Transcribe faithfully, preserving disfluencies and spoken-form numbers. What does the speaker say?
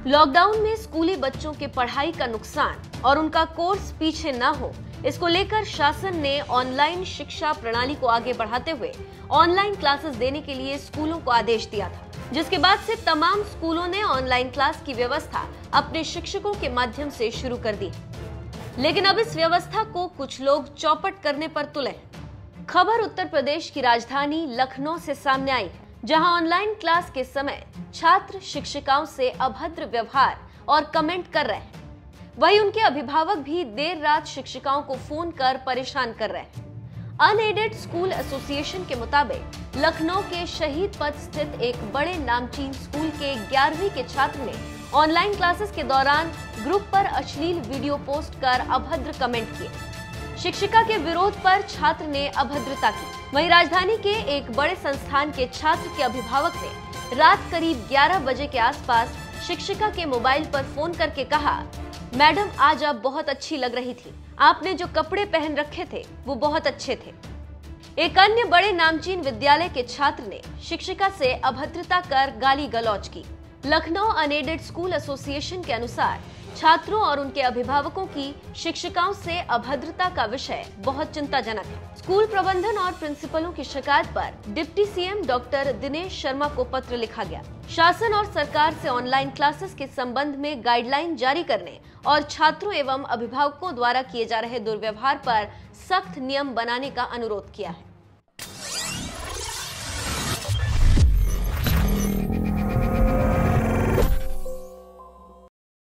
Lockdown में स्कूली बच्चों के पढ़ाई का नुकसान और उनका कोर्स पीछे न हो, इसको लेकर शासन ने ऑनलाइन शिक्षा प्रणाली को आगे बढ़ाते हुए ऑनलाइन क्लासेस देने के लिए स्कूलों को आदेश दिया था, जिसके बाद से तमाम स्कूलों ने ऑनलाइन क्लास की व्यवस्था अपने शिक्षकों के माध्यम से शुरू कर दी। लेकिन अब इस व्यवस्था को कुछ लोग चौपट करने पर तुले हैं। खबर उत्तर प्रदेश की राजधानी लखनऊ से सामने आई है, जहां ऑनलाइन क्लास के समय छात्र शिक्षिकाओं से अभद्र व्यवहार और कमेंट कर रहे हैं। वहीं उनके अभिभावक भी देर रात शिक्षिकाओं को फोन कर परेशान कर रहे हैं। अनएडेड स्कूल एसोसिएशन के मुताबिक लखनऊ के शहीद पथ स्थित एक बड़े नामचीन स्कूल के ग्यारहवीं के छात्र ने ऑनलाइन क्लासेस के दौरान ग्रुप पर अश्लील वीडियो पोस्ट कर अभद्र कमेंट किए। शिक्षिका के विरोध पर छात्र ने अभद्रता की। वहीं राजधानी के एक बड़े संस्थान के छात्र के अभिभावक ने रात करीब ग्यारह बजे के आसपास शिक्षिका के मोबाइल पर फोन करके कहा, मैडम आज आप बहुत अच्छी लग रही थी, आपने जो कपड़े पहन रखे थे वो बहुत अच्छे थे। एक अन्य बड़े नामचीन विद्यालय के छात्र ने शिक्षिका से अभद्रता कर गाली गलौज की। लखनऊ अनएडेड स्कूल एसोसिएशन के अनुसार छात्रों और उनके अभिभावकों की शिक्षिकाओं से अभद्रता का विषय बहुत चिंताजनक है। स्कूल प्रबंधन और प्रिंसिपलों की शिकायत पर deputy CM doctor Dinesh Sharma को पत्र लिखा गया। शासन और सरकार से ऑनलाइन क्लासेस के संबंध में गाइडलाइन जारी करने और छात्रों एवं अभिभावकों द्वारा किए जा रहे दुर्व्यवहार पर सख्त नियम बनाने का अनुरोध किया है।